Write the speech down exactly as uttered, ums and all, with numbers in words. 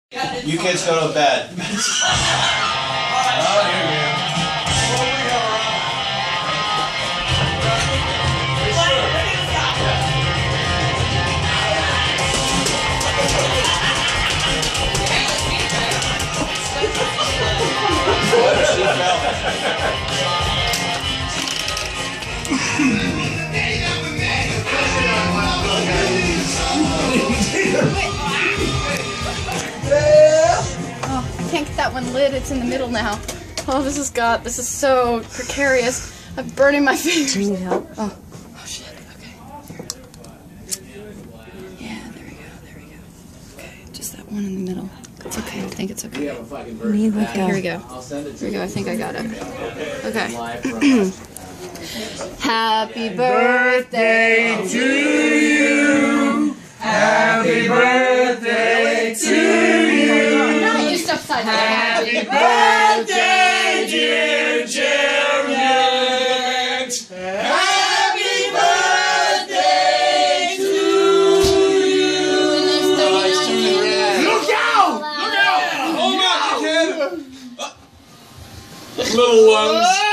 You kids go to bed. Oh, here we go. Oh, I can't get that one lit. It's in the middle now. Oh, this is God. This is so precarious. I'm burning my fingers. Do you need help? Oh, oh shit. Okay. Yeah, there we go. There we go. Okay, just that one in the middle. It's okay. I think it's okay. Need like Okay, a... here we go. Here we go. I think I got it. Okay. Happy birthday to you. Happy birthday to you. Not used upside down. Happy birthday, dear Juliet. Happy birthday to you. Look out! Look out! Hold on, kid. Little ones.